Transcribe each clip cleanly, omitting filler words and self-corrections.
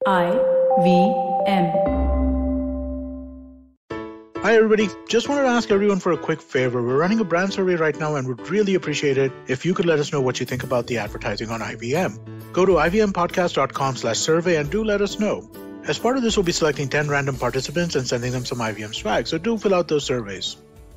IVM. Hi everybody, just wanted to ask everyone for a quick favor. We're running a brand survey right now and would really appreciate it if you could let us know what you think about the advertising on IVM. Go to ivmpodcast.com/survey and do let us know. As part of this, we'll be selecting 10 random participants and sending them some IVM swag, so do fill out those surveys.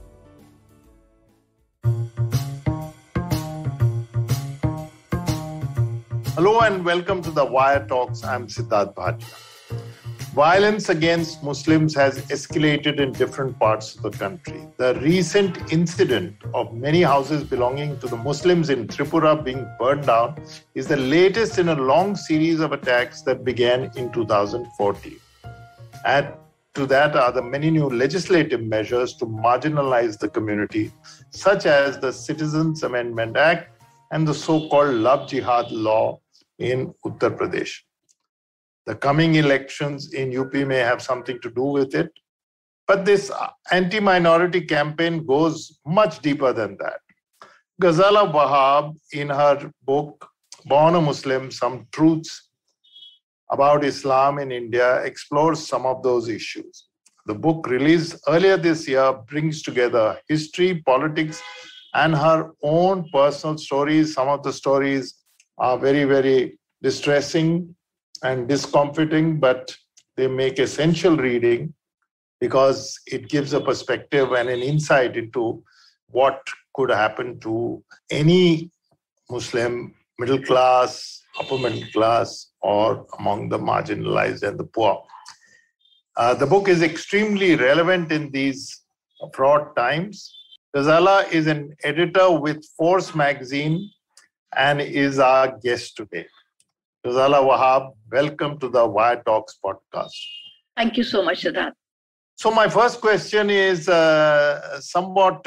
Hello and welcome to the Wire Talks. I'm Siddharth Bhatia. Violence against Muslims has escalated in different parts of the country. The recent incident of many houses belonging to the Muslims in Tripura being burned down is the latest in a long series of attacks that began in 2014. Add to that are the many new legislative measures to marginalize the community, such as the Citizens Amendment Act and the so-called Love Jihad law in Uttar Pradesh. The coming elections in UP may have something to do with it, but this anti-minority campaign goes much deeper than that. Ghazala Wahab, in her book, Born a Muslim, Some Truths About Islam in India, explores some of those issues. The book, released earlier this year, brings together history, politics, and her own personal stories. Some of the stories are very, very distressing and discomforting, but they make essential reading because it gives a perspective and an insight into what could happen to any Muslim, middle class, upper middle class, or among the marginalized and the poor. The book is extremely relevant in these fraught times. Ghazala is an editor with Force magazine and is our guest today. Ghazala Wahab, welcome to the Wire Talks podcast. Thank you so much, Siddharth. So my first question is somewhat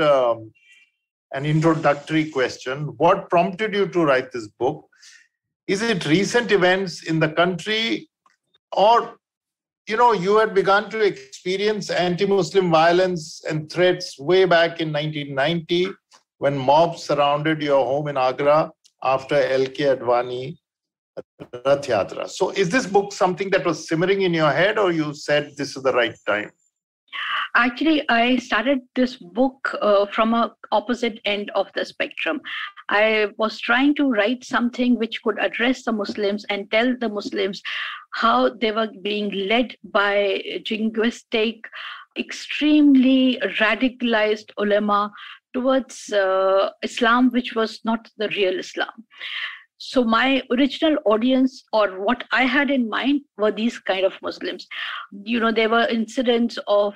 an introductory question. What prompted you to write this book? Is it recent events in the country, or you had begun to experience anti-Muslim violence and threats way back in 1990 when mobs surrounded your home in Agra after L.K. Advani Rath Yatra. So is this book something that was simmering in your head, or you said this is the right time? Actually, I started this book from an opposite end of the spectrum. I was trying to write something which could address the Muslims and tell the Muslims how they were being led by jingoistic, extremely radicalized ulama towards Islam, which was not the real Islam. So my original audience, or what I had in mind, were these kind of Muslims. There were incidents of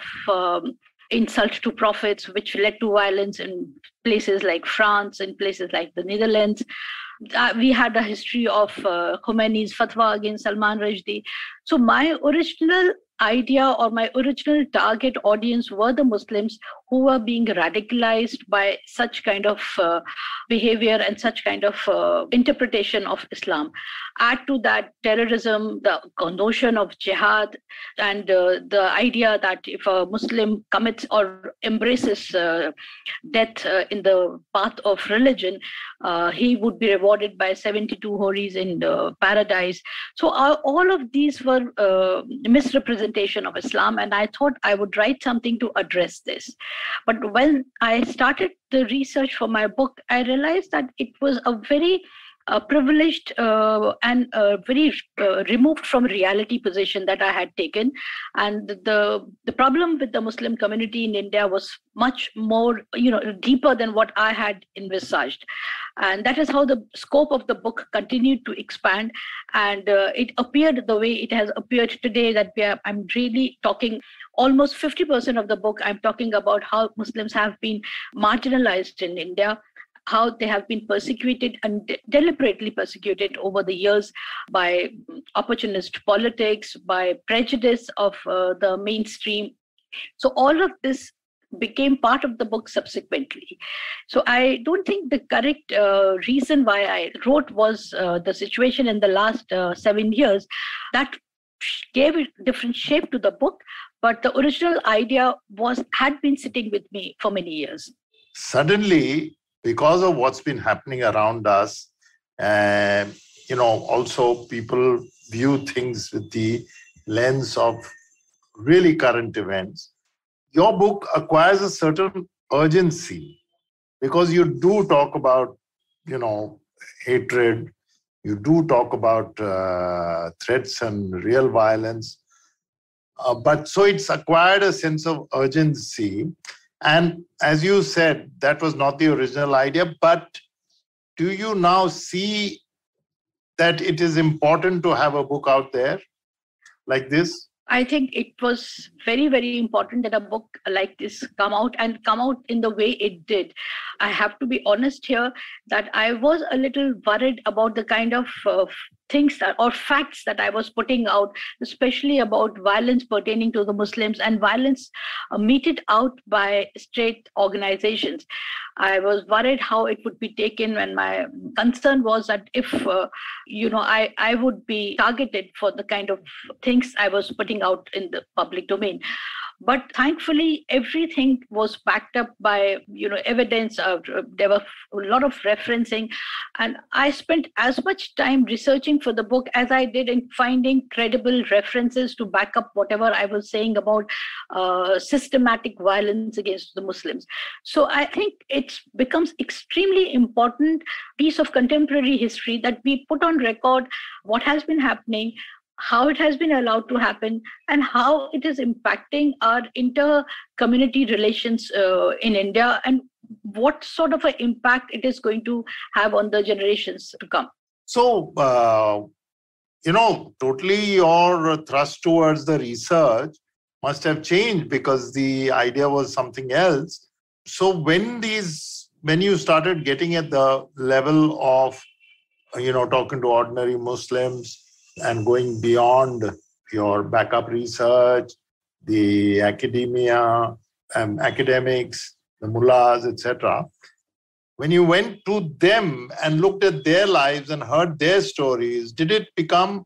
insult to prophets, which led to violence in places like France, in places like the Netherlands. We had a history of Khomeini's fatwa against Salman Rushdie. So my original idea or my original target audience were the Muslims who were being radicalized by such kind of behavior and such kind of interpretation of Islam. Add to that terrorism, the notion of jihad, and the idea that if a Muslim commits or embraces death in the path of religion, he would be rewarded by 72 Horis in paradise. So all of these were misrepresentation of Islam, and I thought I would write something to address this. But when I started the research for my book, I realized that it was a very privileged and very removed from reality position that I had taken. And the problem with the Muslim community in India was much more, deeper than what I had envisaged. And that is how the scope of the book continued to expand. And it appeared the way it has appeared today, that I'm really talking almost 50% of the book. I'm talking about how Muslims have been marginalized in India, how they have been persecuted and deliberately persecuted over the years by opportunist politics, by prejudice of the mainstream. So all of this became part of the book subsequently. So I don't think the correct reason why I wrote was the situation in the last 7 years. That gave a different shape to the book, but the original idea had been sitting with me for many years. Suddenly, because of what's been happening around us, also people view things with the lens of really current events, your book acquires a certain urgency because you do talk about, hatred. You do talk about threats and real violence. But so it's acquired a sense of urgency. And as you said, that was not the original idea. But do you now see that it is important to have a book out there like this? I think it was very, very important that a book like this come out in the way it did. I have to be honest here that I was a little worried about the kind of things or facts that I was putting out, especially about violence pertaining to the Muslims and violence meted out by state organizations. I was worried how it would be taken, when my concern was that if, I would be targeted for the kind of things I was putting out in the public domain. But thankfully, everything was backed up by, evidence. There were a lot of referencing. And I spent as much time researching for the book as I did in finding credible references to back up whatever I was saying about systematic violence against the Muslims. So I think it becomes extremely important piece of contemporary history that we put on record what has been happening, how it has been allowed to happen, and how it is impacting our inter-community relations in India, and what sort of an impact it is going to have on the generations to come. So, totally your thrust towards the research must have changed because the idea was something else. So when you started getting at the level of, talking to ordinary Muslims, and going beyond your backup research, the academia, academics, the mullahs, etc. When you went to them and looked at their lives and heard their stories, did it become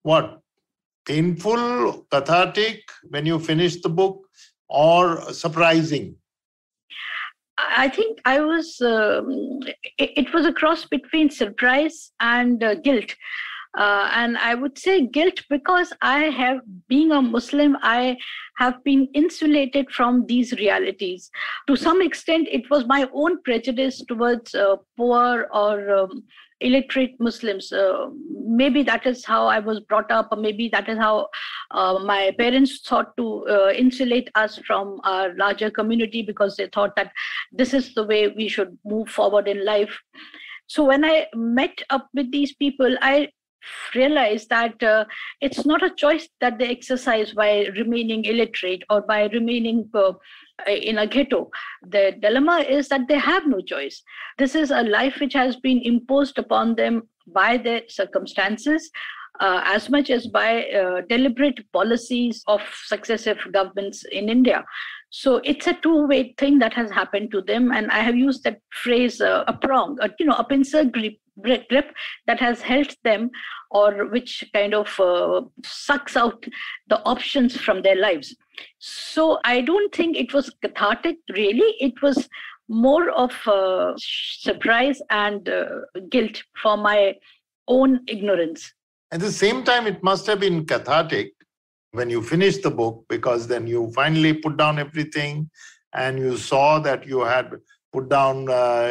painful, cathartic when you finished the book, or surprising? I think I was, it was a cross between surprise and guilt. And I would say guilt because being a Muslim, I have been insulated from these realities. To some extent, it was my own prejudice towards poor or illiterate Muslims. Maybe that is how I was brought up, or maybe that is how my parents thought to insulate us from our larger community, because they thought that this is the way we should move forward in life. So when I met up with these people, I realize that it's not a choice that they exercise by remaining illiterate or by remaining in a ghetto. The dilemma is that they have no choice. This is a life which has been imposed upon them by their circumstances, as much as by deliberate policies of successive governments in India. So it's a two-way thing that has happened to them. And I have used that phrase, a prong, a pincer grip that has held them, or which kind of sucks out the options from their lives. So I don't think it was cathartic, really. It was more of surprise and guilt for my own ignorance. At the same time, it must have been cathartic when you finished the book, because then you finally put down everything and you saw that you had put down,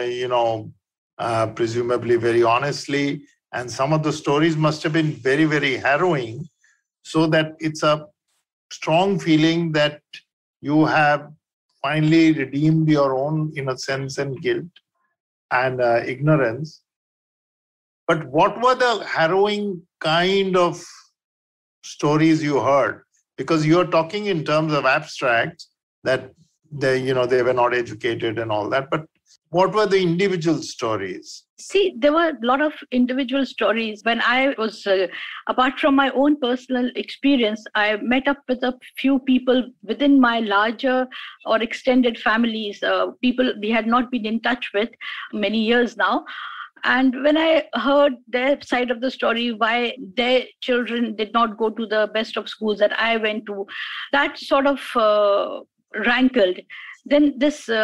presumably very honestly. And some of the stories must have been very, very harrowing, so that it's a strong feeling that you have finally redeemed your own innocence and guilt and ignorance. But what were the harrowing kind of stories you heard? Because you're talking in terms of abstracts, that they were not educated and all that. But what were the individual stories? See, there were a lot of individual stories. When I was, apart from my own personal experience, I met up with a few people within my larger or extended families, people we had not been in touch with many years now. And when I heard their side of the story, why their children did not go to the best of schools that I went to, that sort of rankled. Then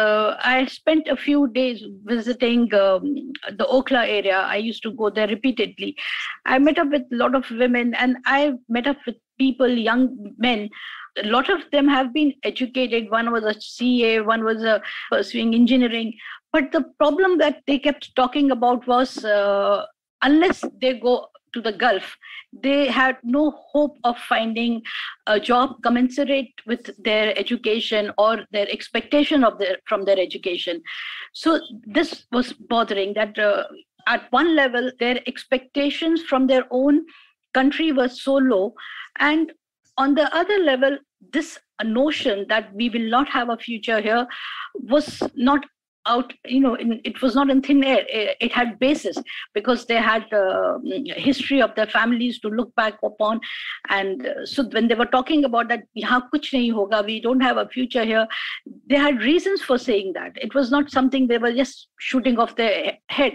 I spent a few days visiting the Okhla area. I used to go there repeatedly. I met up with a lot of women, and I met up with people, young men. A lot of them have been educated. One was a CA, one was pursuing engineering. But the problem that they kept talking about was unless they go to the Gulf, they had no hope of finding a job commensurate with their education or their expectation from their education. So this was bothering that at one level, their expectations from their own country were so low. And on the other level, this notion that we will not have a future here was not out, it was not in thin air. It had basis because they had history of their families to look back upon. And so when they were talking about that, yahan kuch nahi hoga, we don't have a future here, they had reasons for saying that. It was not something they were just shooting off their head.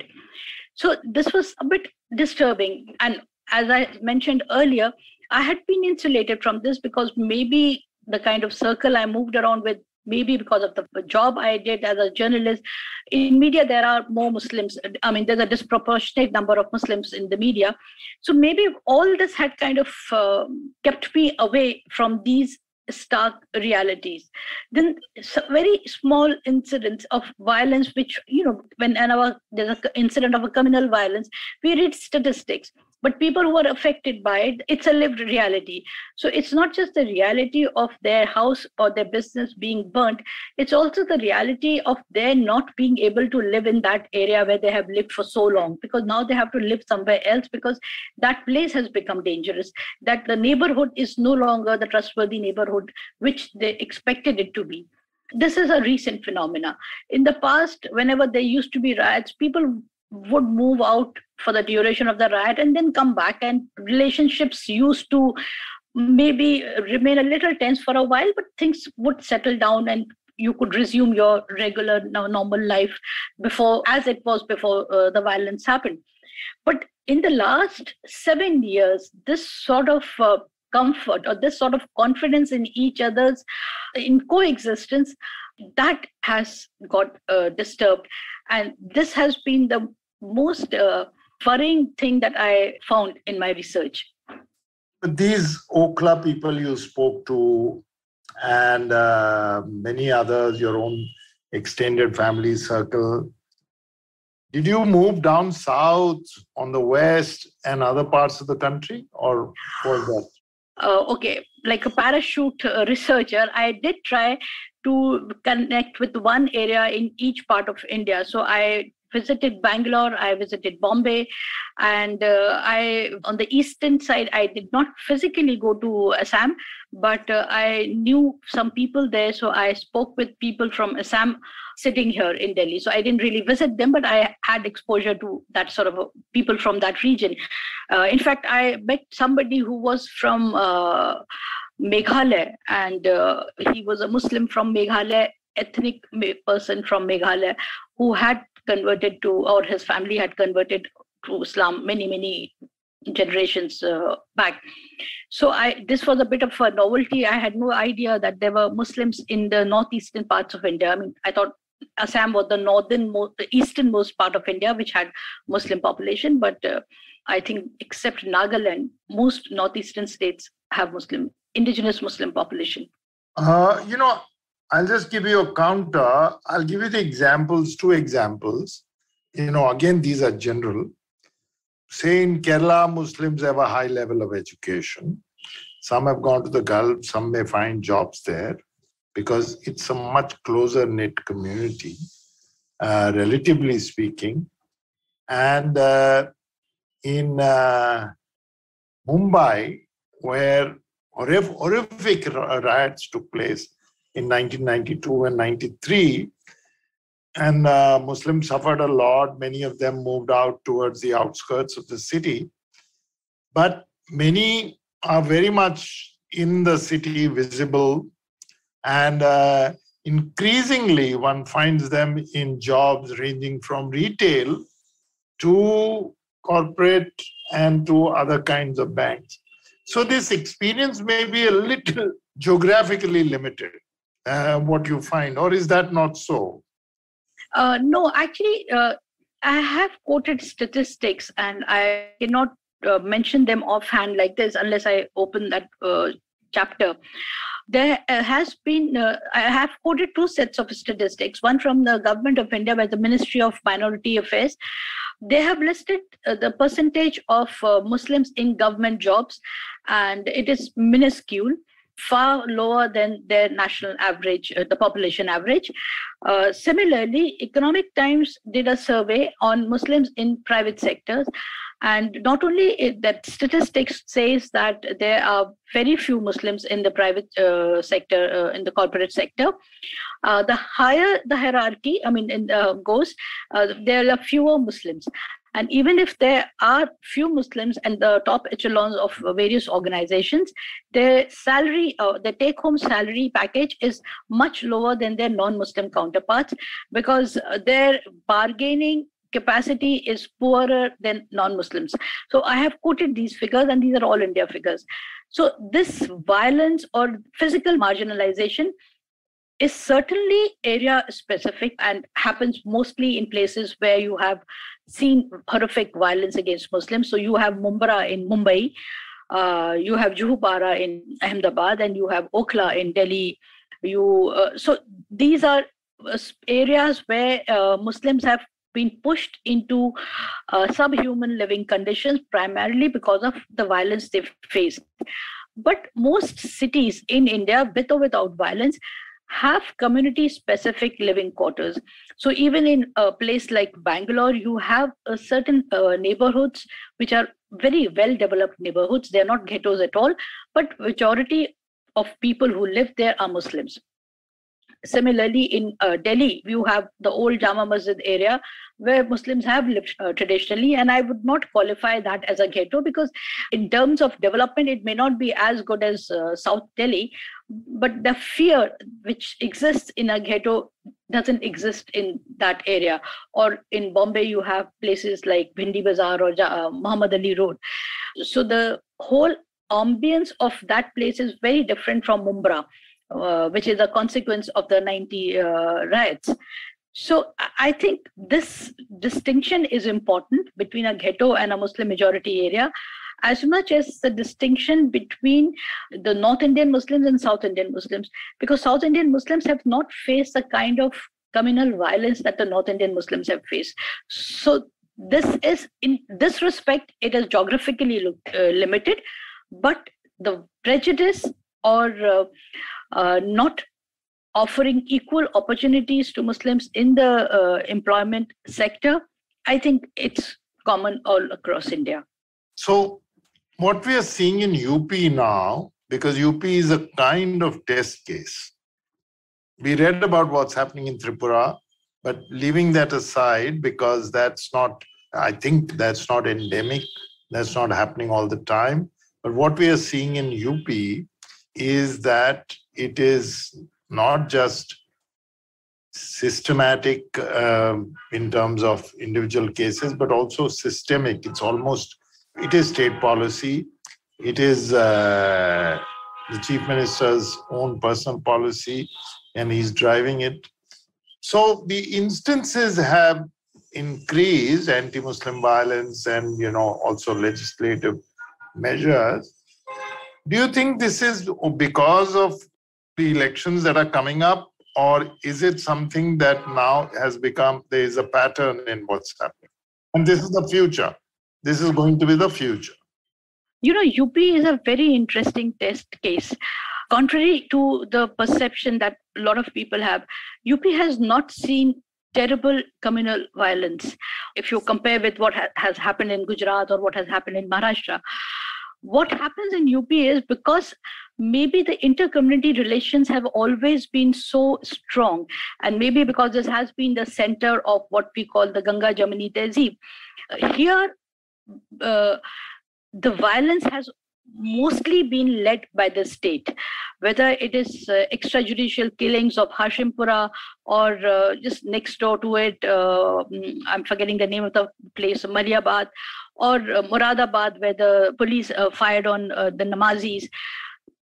So this was a bit disturbing. And as I mentioned earlier, I had been insulated from this because maybe the kind of circle I moved around with, maybe because of the job I did as a journalist. In media, there are more Muslims. I mean, there's a disproportionate number of Muslims in the media. So maybe all this had kind of kept me away from these stark realities. Then very small incidents of violence, which, whenever there's an incident of a communal violence, we read statistics. But people who are affected by it, it's a lived reality. So it's not just the reality of their house or their business being burnt. It's also the reality of their not being able to live in that area where they have lived for so long, because now they have to live somewhere else because that place has become dangerous, that the neighborhood is no longer the trustworthy neighborhood which they expected it to be. This is a recent phenomena. In the past, whenever there used to be riots, people would move out for the duration of the riot and then come back, and relationships used to maybe remain a little tense for a while, but things would settle down and you could resume your regular, normal life as it was before the violence happened. But in the last 7 years, this sort of comfort or this sort of confidence in each other's in coexistence, that has got disturbed. And this has been the most worrying thing that I found in my research. These Okhla people you spoke to and many others, your own extended family circle, did you move down south on the west and other parts of the country, or was that? Okay, like a parachute researcher, I did try to connect with one area in each part of India. So I visited Bangalore, I visited Bombay, and on the eastern side, I did not physically go to Assam, but I knew some people there. So I spoke with people from Assam sitting here in Delhi. So I didn't really visit them, but I had exposure to that sort of people from that region. In fact, I met somebody who was from Meghalaya, and he was a Muslim from Meghalaya, ethnic person from Meghalaya, who had converted to, or his family had converted to Islam many generations back. So this was a bit of a novelty. I had no idea that there were Muslims in the northeastern parts of India. I mean, I thought Assam was the easternmost part of India, which had Muslim population, but I think except Nagaland, most northeastern states have indigenous Muslim population. I'll just give you a counter. I'll give you the examples, 2 examples. Again, these are general. Say in Kerala, Muslims have a high level of education. Some have gone to the Gulf, some may find jobs there because it's a much closer knit community, relatively speaking. And in Mumbai, where horrific riots took place in 1992 and 93, and Muslims suffered a lot. Many of them moved out towards the outskirts of the city. But many are very much in the city, visible. And increasingly, one finds them in jobs ranging from retail to corporate and to other kinds of banks. So this experience may be a little geographically limited. what you find, or is that not so? No, actually, I have quoted statistics and I cannot mention them offhand like this unless I open that chapter. There has been, I have quoted two sets of statistics, one from the Government of India by the Ministry of Minority Affairs. They have listed the percentage of Muslims in government jobs, and it is minuscule, far lower than their national average, the population average. Similarly, Economic Times did a survey on Muslims in private sectors. And not only that statistics says that there are very few Muslims in the private sector, in the corporate sector. The higher the hierarchy, goes, there are fewer Muslims. And even if there are few Muslims and the top echelons of various organizations, their salary, the take-home salary package is much lower than their non-Muslim counterparts because their bargaining capacity is poorer than non-Muslims. So I have quoted these figures, and these are all India figures. So this violence or physical marginalization is certainly area specific and happens mostly in places where you have seen horrific violence against Muslims. So you have Mumbara in Mumbai, you have Juhupara in Ahmedabad, and you have Okhla in Delhi. So these are areas where Muslims have been pushed into subhuman living conditions primarily because of the violence they've faced. But most cities in India, with or without violence, have community-specific living quarters. So even in a place like Bangalore, you have certain neighborhoods which are very well-developed neighborhoods. They're not ghettos at all, but majority of people who live there are Muslims. Similarly, in Delhi, you have the old Jama Masjid area where Muslims have lived traditionally, and I would not qualify that as a ghetto because in terms of development, it may not be as good as South Delhi, but the fear which exists in a ghetto doesn't exist in that area. Or in Bombay, you have places like Bhindi Bazaar or Muhammad Ali Road. So the whole ambience of that place is very different from Mumbara, which is a consequence of the 90 riots. So I think this distinction is important between a ghetto and a Muslim majority area, as much as the distinction between the North Indian Muslims and South Indian Muslims, because South Indian Muslims have not faced the kind of communal violence that the North Indian Muslims have faced. So this is, in this respect, it is geographically limited, but the prejudice or not offering equal opportunities to Muslims in the employment sector, I think it's common all across India. So what we are seeing in UP now, because UP is a kind of test case. We read about what's happening in Tripura, but leaving that aside, because that's not, I think that's not endemic, that's not happening all the time. But what we are seeing in UP is that it is not just systematic in terms of individual cases, but also systemic. It is state policy. It is the chief minister's own personal policy, and he's driving it. So the instances have increased, anti-Muslim violence and, also legislative measures. Do you think this is because of the elections that are coming up, or is it something that now has become, there is a pattern in what's happening? And this is the future. This is going to be the future. UP is a very interesting test case. Contrary to the perception that a lot of people have, UP has not seen terrible communal violence. If you compare with what has happened in Gujarat or what has happened in Maharashtra, what happens in UP is because maybe the inter-community relations have always been so strong, and maybe because this has been the center of what we call the Ganga Jamuni Tehzeeb. Here, the violence has mostly been led by the state, whether it is extrajudicial killings of Hashimpura or just next door to it, I'm forgetting the name of the place, Maliabad, or Moradabad, where the police fired on the Namazis.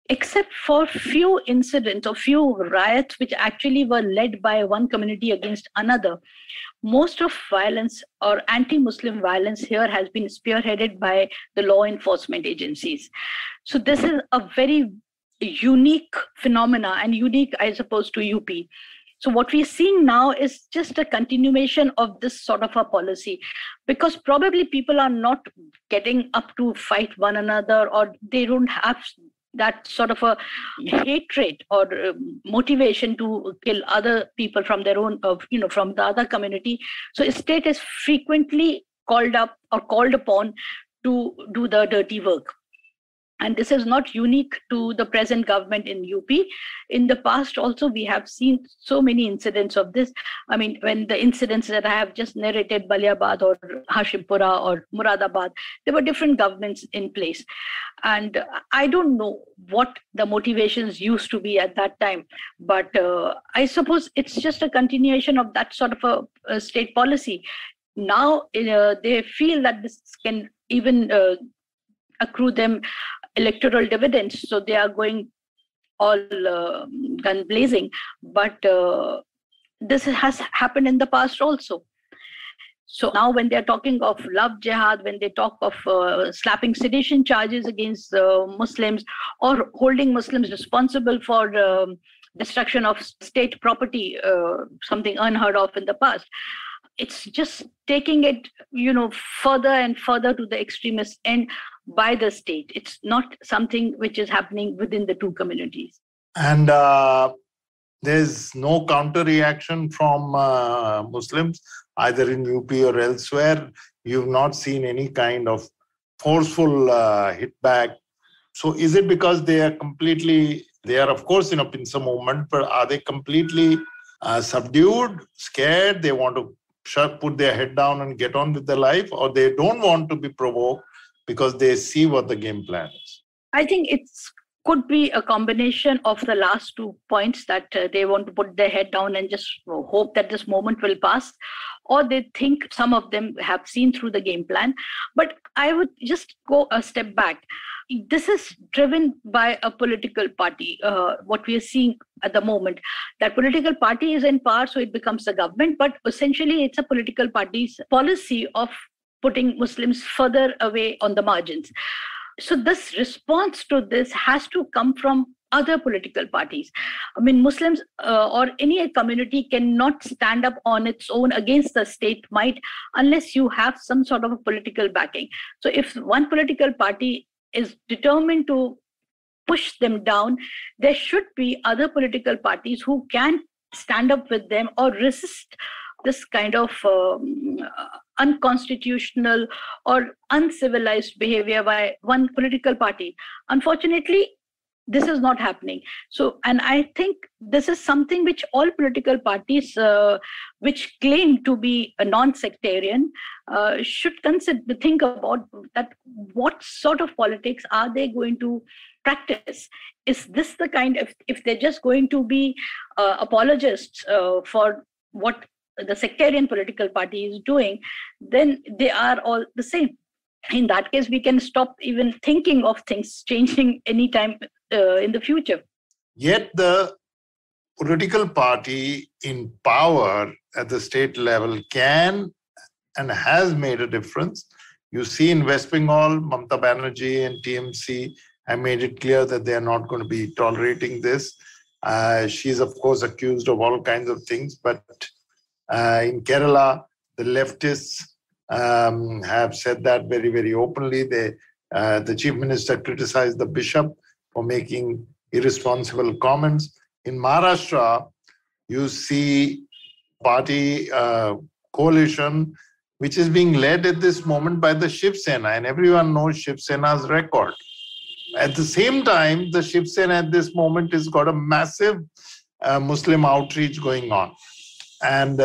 except for few incidents or few riots which actually were led by one community against another, most of violence or anti-Muslim violence here has been spearheaded by the law enforcement agencies. So this is a very unique phenomena and unique, I suppose, to UP. So what we're seeing now is just a continuation of this sort of a policy, because probably people are not getting up to fight one another, or they don't have that sort of a hatred or motivation to kill other people from their own, from the other community. So state is frequently called up or called upon to do the dirty work. And this is not unique to the present government in UP. In the past also, we have seen so many incidents of this. I mean, when the incidents that I have just narrated, Baliabad or Hashimpura or Muradabad, there were different governments in place. And I don't know what the motivations used to be at that time. But I suppose it's just a continuation of that sort of a state policy. Now they feel that this can even accrue them electoral dividends, so they are going all gun blazing. But this has happened in the past also. So now when they're talking of love jihad, when they talk of slapping sedition charges against Muslims or holding Muslims responsible for destruction of state property, something unheard of in the past, it's just taking it, further and further to the extremist end by the state. It's not something which is happening within the two communities. And there's no counter reaction from Muslims, either in UP or elsewhere. You've not seen any kind of forceful hit back. So is it because they are of course in a pincer movement, but are they completely subdued, scared? They want to put their head down and get on with their life, or they don't want to be provoked because they see what the game plan is? I think it could be a combination of the last 2 points, that they want to put their head down and just hope that this moment will pass, or they think some of them have seen through the game plan. But I would just go a step back. This is driven by a political party. What we are seeing at the moment, that political party is in power, so it becomes the government. But essentially, it's a political party's policy of putting Muslims further away on the margins. So this response to this has to come from other political parties. I mean, Muslims or any community cannot stand up on its own against the state might unless you have some sort of a political backing. So if one political party is determined to push them down, there should be other political parties who can stand up with them or resist this kind of unconstitutional or uncivilized behavior by one political party. Unfortunately, this is not happening. So, and I think this is something which all political parties which claim to be a non-sectarian should think about, that what sort of politics are they going to practice? Is this the kind of, if they're just going to be apologists for what the sectarian political party is doing, then they are all the same. In that case, we can stop even thinking of things changing anytime in the future. Yet the political party in power at the state level can and has made a difference. You see in West Bengal, Mamata Banerjee and TMC have made it clear that they are not going to be tolerating this. She's, of course, accused of all kinds of things, but in Kerala, the leftists have said that very, very openly. The chief minister criticized the bishop for making irresponsible comments. In Maharashtra, you see party coalition which is being led at this moment by the Shiv Sena, and everyone knows Shiv Sena's record. At the same time, the Shiv Sena at this moment has got a massive Muslim outreach going on. And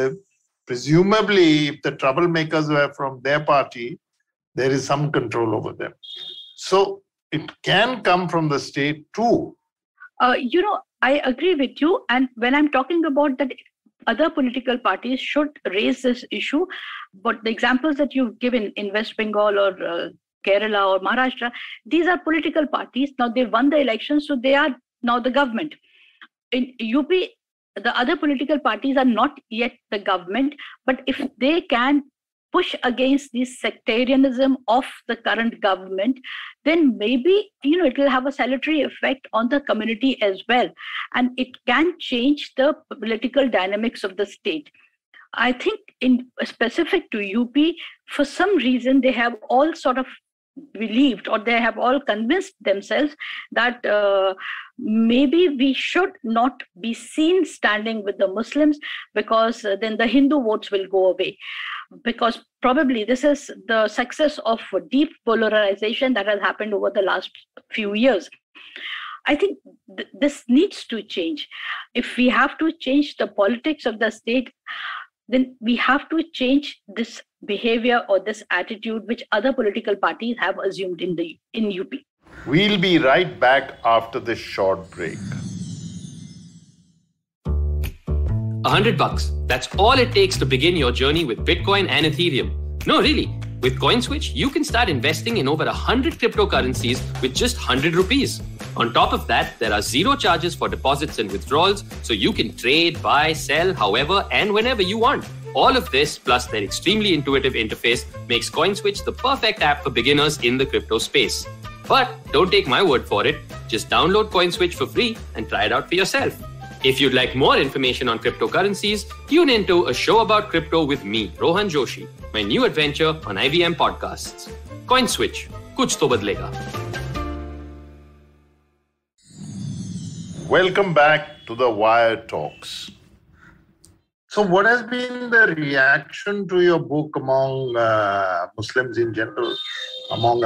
presumably, if the troublemakers were from their party, there is some control over them. So it can come from the state too. I agree with you. And when I'm talking about that, other political parties should raise this issue. But the examples that you've given in West Bengal or Kerala or Maharashtra, these are political parties. Now they won the elections, so they are now the government. In UP, the other political parties are not yet the government, but if they can push against this sectarianism of the current government, then maybe it will have a salutary effect on the community as well, and it can change the political dynamics of the state. I think in specific to UP, for some reason they have all sort of believed, or they have all convinced themselves that maybe we should not be seen standing with the Muslims, because then the Hindu votes will go away. Because probably this is the success of deep polarization that has happened over the last few years. I think this needs to change. If we have to change the politics of the state, then we have to change this behavior or this attitude which other political parties have assumed in UP. We'll be right back after this short break. $100. That's all it takes to begin your journey with Bitcoin and Ethereum. No, really. With CoinSwitch, you can start investing in over 100 cryptocurrencies with just 100 rupees. On top of that, there are zero charges for deposits and withdrawals, so you can trade, buy, sell, however and whenever you want. All of this, plus their extremely intuitive interface, makes CoinSwitch the perfect app for beginners in the crypto space. But don't take my word for it. Just download CoinSwitch for free and try it out for yourself. If you'd like more information on cryptocurrencies, tune into A Show About Crypto with me, Rohan Joshi, my new adventure on IVM Podcasts. CoinSwitch, kuch to badlega. Welcome back to the Wire Talks. So what has been the reaction to your book among Muslims in general, among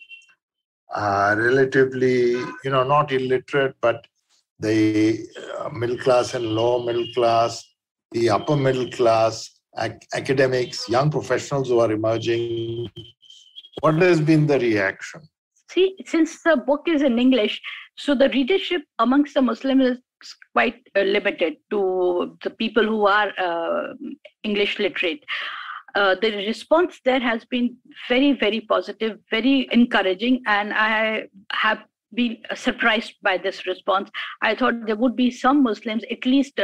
relatively, not illiterate, but the middle class and lower middle class, the upper middle class, academics, young professionals who are emerging? What has been the reaction? See, since the book is in English, so the readership amongst the Muslims is quite limited to the people who are English literate. The response there has been very, very positive, very encouraging, and I have been surprised by this response. I thought there would be some Muslims, at least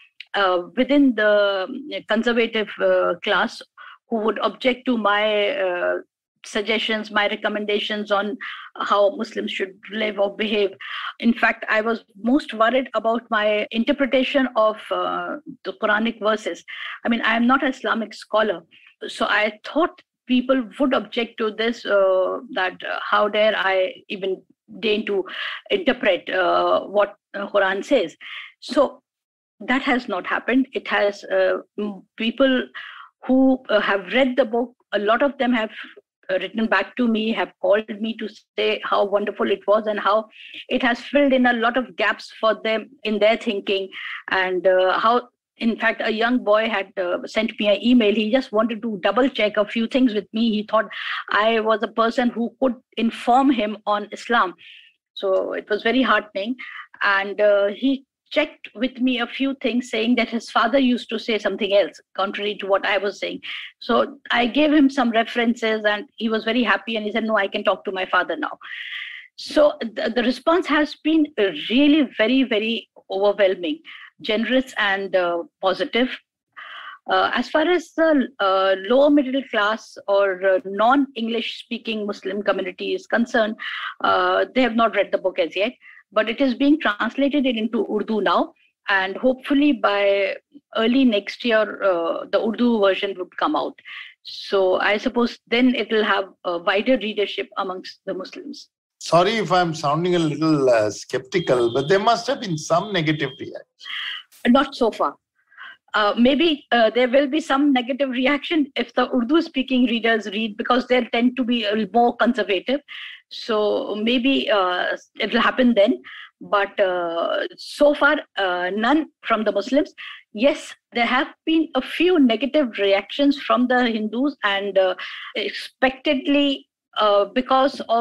within the conservative class, who would object to my suggestions, my recommendations on how Muslims should live or behave. In fact, I was most worried about my interpretation of the Quranic verses. I mean, I am not an Islamic scholar, so I thought people would object to this, that how dare I even deign to interpret what Quran says. So that has not happened. It has people who have read the book, a lot of them have written back to me, have called me to say how wonderful it was and how it has filled in a lot of gaps for them in their thinking, and how, in fact, a young boy had sent me an email. He just wanted to double check a few things with me. He thought I was a person who could inform him on Islam. So it was very heartening. And he checked with me a few things, saying that his father used to say something else, contrary to what I was saying. So I gave him some references and he was very happy. And he said, no, I can talk to my father now. So the response has been really very, very overwhelming, generous and positive. As far as the lower middle class or non-English speaking Muslim community is concerned, they have not read the book as yet, but it is being translated into Urdu now. And hopefully by early next year, the Urdu version would come out. So I suppose then it will have a wider readership amongst the Muslims. Sorry if I'm sounding a little skeptical, but there must have been some negative reaction. Not so far. Maybe there will be some negative reaction if the Urdu-speaking readers read, because they tend to be a little more conservative. So maybe it will happen then. But so far, none from the Muslims. Yes, there have been a few negative reactions from the Hindus, and expectedly because of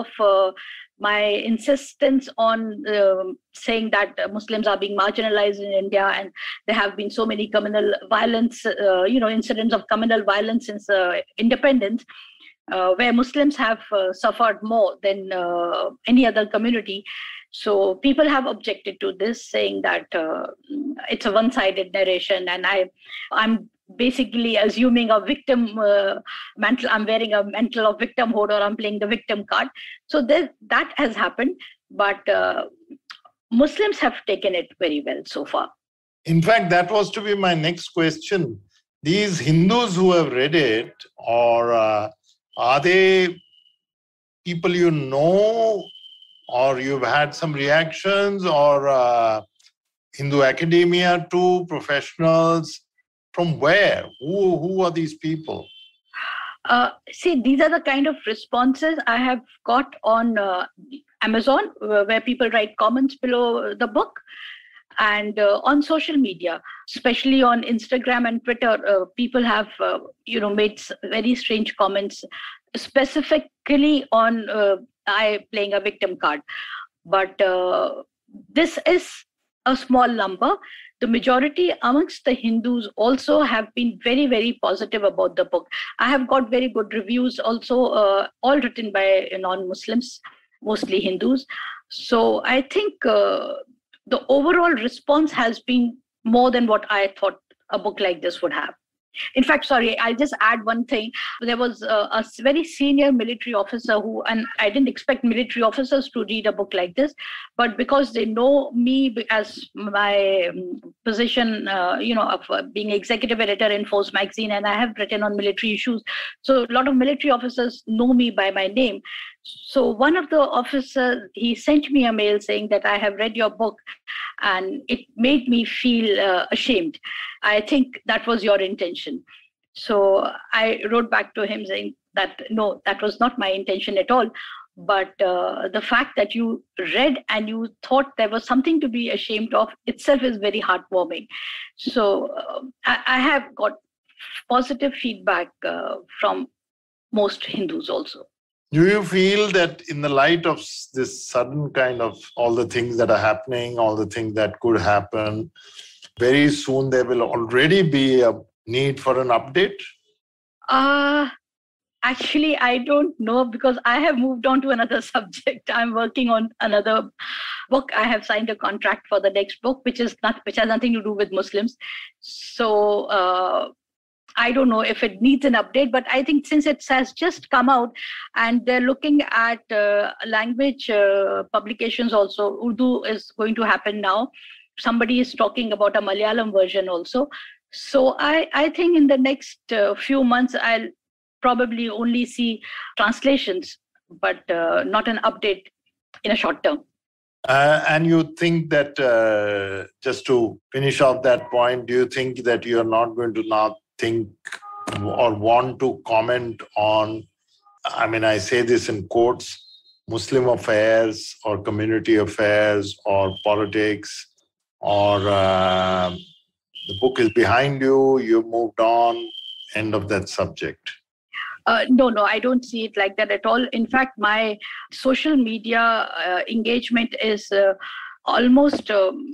my insistence on saying that Muslims are being marginalized in India, and there have been so many communal violence, incidents of communal violence since independence. where Muslims have suffered more than any other community. So people have objected to this, saying that it's a one-sided narration, and I'm basically assuming a victim mantle. I'm wearing a mantle of victimhood, or I'm playing the victim card. So that has happened, but Muslims have taken it very well so far. In fact, that was to be my next question. These Hindus who have read it, or are they people you know, or you've had some reactions, or Hindu academia too, professionals? From where? Who are these people? See, these are the kind of responses I have got on Amazon, where people write comments below the book, and on social media, especially on Instagram and Twitter. People have made very strange comments, specifically on I playing a victim card. But this is a small number. The majority amongst the Hindus also have been very, very positive about the book. I have got very good reviews also, all written by non-Muslims, mostly Hindus. So I think the overall response has been more than what I thought a book like this would have. In fact, sorry, I'll just add one thing. There was a very senior military officer and I didn't expect military officers to read a book like this, but because they know me as my position, of being executive editor in Force magazine, and I have written on military issues. So a lot of military officers know me by my name. So one of the officers, he sent me a mail saying that I have read your book and it made me feel ashamed. I think that was your intention. So I wrote back to him saying that, no, that was not my intention at all. But the fact that you read and you thought there was something to be ashamed of itself is very heartwarming. So I have got positive feedback from most Hindus also. Do you feel that in the light of this sudden kind of all the things that are happening, all the things that could happen, very soon there will already be a need for an update? Actually, I don't know, because I have moved on to another subject. I'm working on another book. I have signed a contract for the next book, which has nothing to do with Muslims. So I don't know if it needs an update, but I think since it has just come out and they're looking at language publications also, Urdu is going to happen now. Somebody is talking about a Malayalam version also. So I think in the next few months, I'll probably only see translations, but not an update in a short term. And you think that, just to finish off that point, do you think that you're not going to now think or want to comment on, I mean, I say this in quotes, Muslim affairs or community affairs or politics, or the book is behind you, you've moved on, end of that subject? No, I don't see it like that at all. In fact, my social media engagement is almost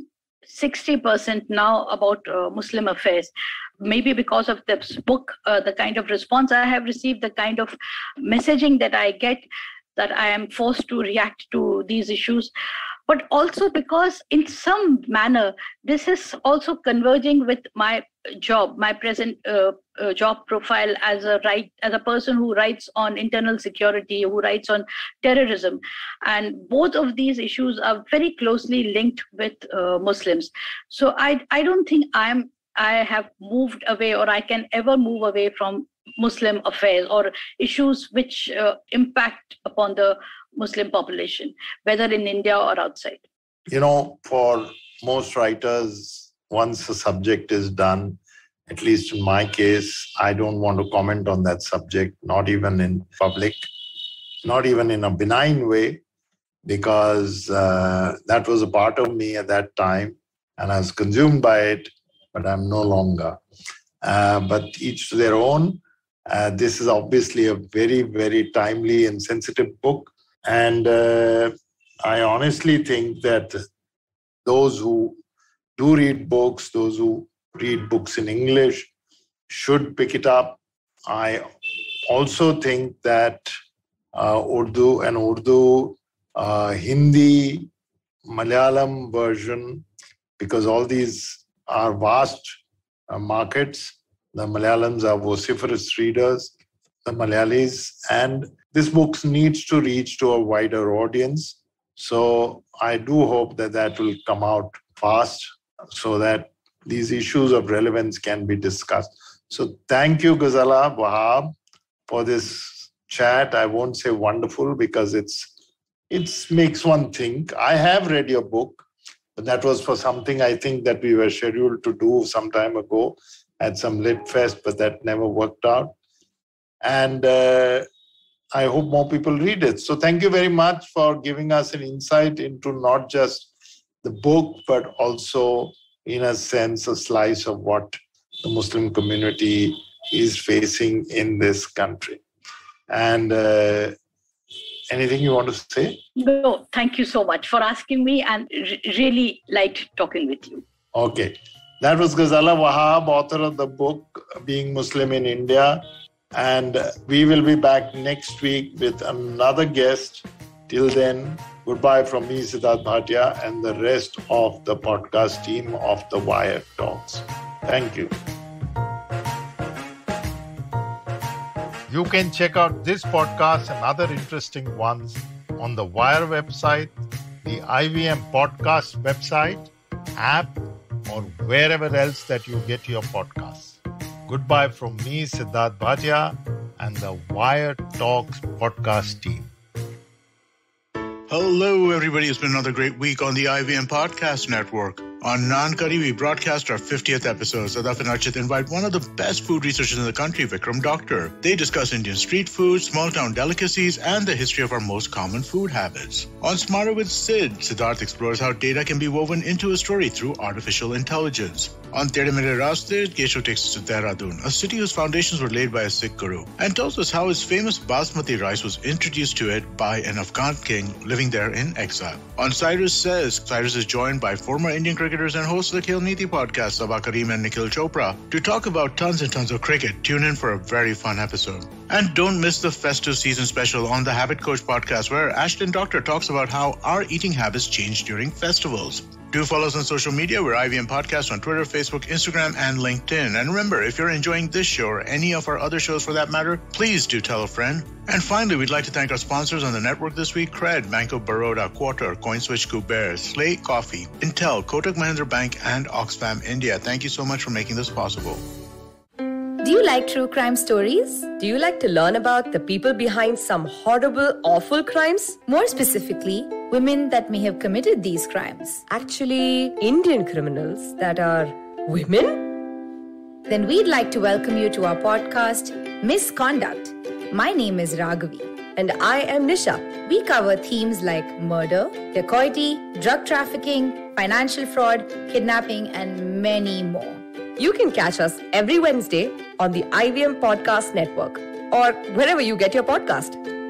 60% now about Muslim affairs. Maybe because of this book, the kind of response I have received, the kind of messaging that I get, that I am forced to react to these issues. But also because in some manner, this is also converging with my job, my present job profile as a person who writes on internal security, who writes on terrorism. And both of these issues are very closely linked with Muslims. So I don't think I have moved away, or I can ever move away from Muslim affairs or issues which impact upon the Muslim population, whether in India or outside. You know, for most writers, once a subject is done, at least in my case, I don't want to comment on that subject, not even in public, not even in a benign way, because that was a part of me at that time and I was consumed by it, but I'm no longer. But each to their own. This is obviously a very, very timely and sensitive book. And I honestly think that those who do read books, those who read books in English, should pick it up. I also think that Urdu, Hindi, Malayalam version, because all these are vast markets. The Malayalams are vociferous readers, the Malayalis, and this book needs to reach to a wider audience. So I do hope that will come out fast so that these issues of relevance can be discussed. So thank you, Ghazala Wahab, for this chat. I won't say wonderful because it makes one think. I have read your book, but that was for something I think that we were scheduled to do some time ago at some Lit Fest, but that never worked out. And I hope more people read it. So thank you very much for giving us an insight into not just the book, but also, in a sense, a slice of what the Muslim community is facing in this country. And anything you want to say? No, thank you so much for asking me, and really liked talking with you. Okay. That was Ghazala Wahab, author of the book Being Muslim in India. And we will be back next week with another guest. Till then, goodbye from me, Siddharth Bhatia, and the rest of the podcast team of The Wire Talks. Thank you. You can check out this podcast and other interesting ones on the Wire website, the IVM podcast website, app, or wherever else that you get your podcasts. Goodbye from me, Siddharth Bhatia, and the Wire Talks podcast team. Hello, everybody. It's been another great week on the IVM Podcast Network. On Naan Curry, we broadcast our 50th episode. Sadaf and Archit invite one of the best food researchers in the country, Vikram Doctor. They discuss Indian street food, small-town delicacies, and the history of our most common food habits. On Smarter with Sid, Siddharth explores how data can be woven into a story through artificial intelligence. On Tere Mere Raste, Kesho takes us to Dehradun, a city whose foundations were laid by a Sikh guru, and tells us how his famous basmati rice was introduced to it by an Afghan king living there in exile. On Cyrus Says, Cyrus is joined by former Indian cricketers and hosts of the Khel Niti podcast, Sabah Kareem and Nikhil Chopra, to talk about tons and tons of cricket. Tune in for a very fun episode. And don't miss the festive season special on the Habit Coach podcast, where Ashton Doctor talks about how our eating habits change during festivals. Do follow us on social media. We're IVM Podcast on Twitter, Facebook, Instagram, and LinkedIn. And remember, if you're enjoying this show or any of our other shows for that matter, please do tell a friend. And finally, we'd like to thank our sponsors on the network this week: Cred, Bank of Baroda, Quarter, CoinSwitch, Kuber, Slate Coffee, Intel, Kotak Mahindra Bank, and Oxfam India. Thank you so much for making this possible. Do you like true crime stories? Do you like to learn about the people behind some horrible, awful crimes? More specifically, women that may have committed these crimes. Actually, Indian criminals that are women? Then we'd like to welcome you to our podcast, Misconduct. My name is Raghavi. And I am Nisha. We cover themes like murder, dacoity, drug trafficking, financial fraud, kidnapping, and many more. You can catch us every Wednesday on the IVM Podcast Network or wherever you get your podcast.